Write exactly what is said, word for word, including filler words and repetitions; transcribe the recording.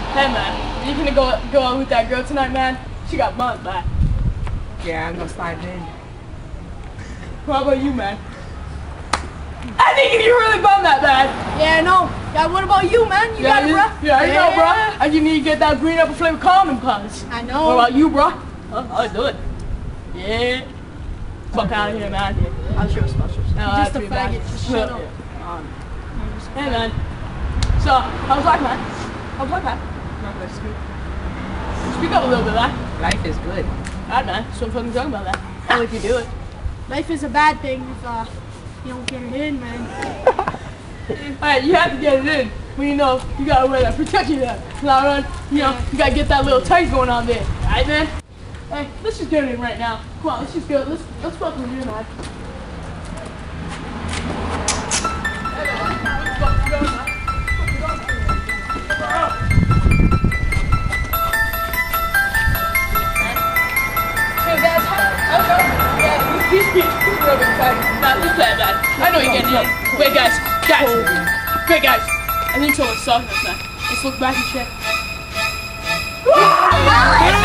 Hey man, you gonna go go out with that girl tonight, man? She got bumped back. Yeah, I'm gonna slide in. How about you, man? I think you really bummed that bad. Yeah, no. Yeah, what about you, man? You yeah, got it, bro? Yeah, I yeah. know, bro. I just need to get that green apple flavor calming cause. I know. What about you, bro? Huh? I'll do it. Yeah. Fuck out of here, man. I'll show us, I'll show us. No, Just a faggot. Just shut up. Um, hey, man. So, how's life, man? How's life, man? That's good. Speak up a little bit, man. Life is good. Alright, man. So I'm fucking talking about that. Only if you do it. Life is a bad thing if uh, you don't get it in, man. Alright, you have to get it in. When you know you gotta wear that protection there. Now, run, you know, you gotta get that little tight going on there. Alright, man? Hey, let's just get it in right now. Come on, let's just go. Let's let's fuck with you, man. He's, he's, he's real good, guys. Nah, just play that. I know you're getting it. Wait, guys. Guys. Wait, guys. I think someone's talking to us, man. Let's look back and check.